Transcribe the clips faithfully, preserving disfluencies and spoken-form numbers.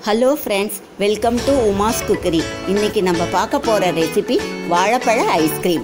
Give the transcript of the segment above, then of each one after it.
Hello friends, welcome to Uma's cookery. இன்றைக்கி நம்ம பார்க்க போகிற ரெசிபி வாழைப்பழ ஐஸ்கிரீம்.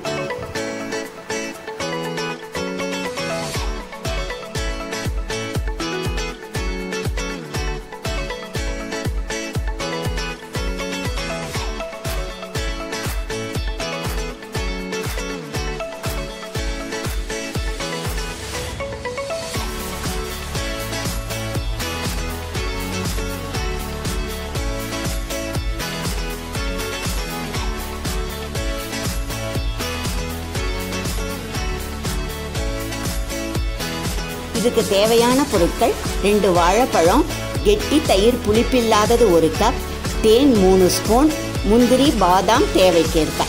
இதுக்கு தேவையான பொருட்கள்: ரெண்டு வாழைப்பழம், கெட்டி தயிர் புளிப்பில்லாதது ஒரு கப், தேன் மூணு ஸ்பூன், முந்திரி பாதாம் தேவைக்கேற்ப.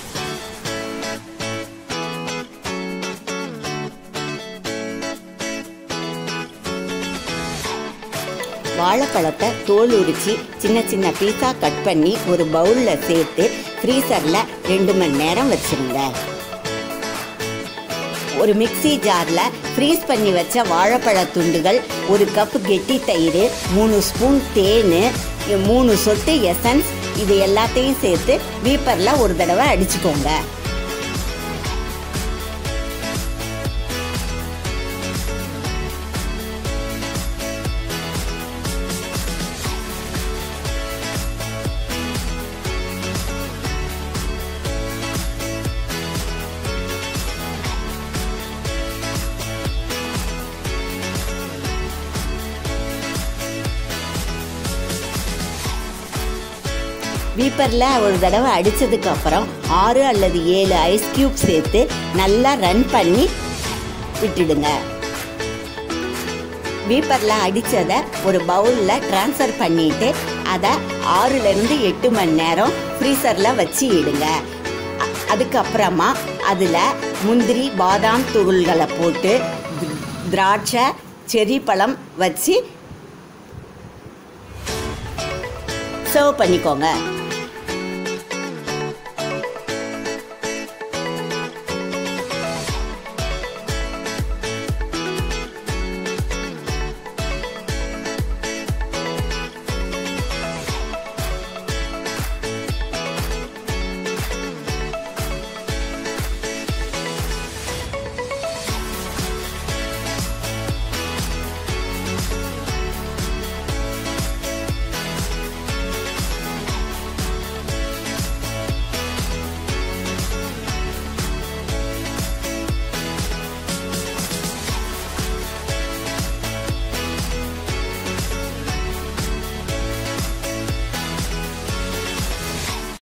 வாழைப்பழத்தை தோல் உரித்து சின்ன சின்ன பீஸாக கட் பண்ணி ஒரு பவுலில் சேர்த்து ஃப்ரீசரில் ரெண்டு மணி நேரம் வச்சுருங்க. ஒரு மிக்சி ஜாரில் ஃப்ரீஸ் பண்ணி வச்ச வாழைப்பழ துண்டுகள், ஒரு கப் கெட்டி தயிர், மூணு ஸ்பூன் தேன், மூணு சொட்டு எசன்ஸ், இது எல்லாத்தையும் சேர்த்து வீப்பரில் ஒரு தடவை அடிச்சுக்கோங்க. வீப்பரில் ஒரு தடவை அடித்ததுக்கு அப்புறம் ஆறு அல்லது ஏழு ஐஸ் க்யூப் சேர்த்து நல்லா ரன் பண்ணி விட்டுடுங்க. வீப்பரில் அடித்ததை ஒரு பவுலில் ட்ரான்ஸ்ஃபர் பண்ணிவிட்டு அதை ஆறுலேருந்து எட்டு மணி நேரம் ஃப்ரீசரில் வச்சு இடுங்க. அதுக்கப்புறமா அதில் முந்திரி பாதாம் தூள்களை போட்டு திராட்சை செரி பழம் வச்சு சர்வ் பண்ணிக்கோங்க.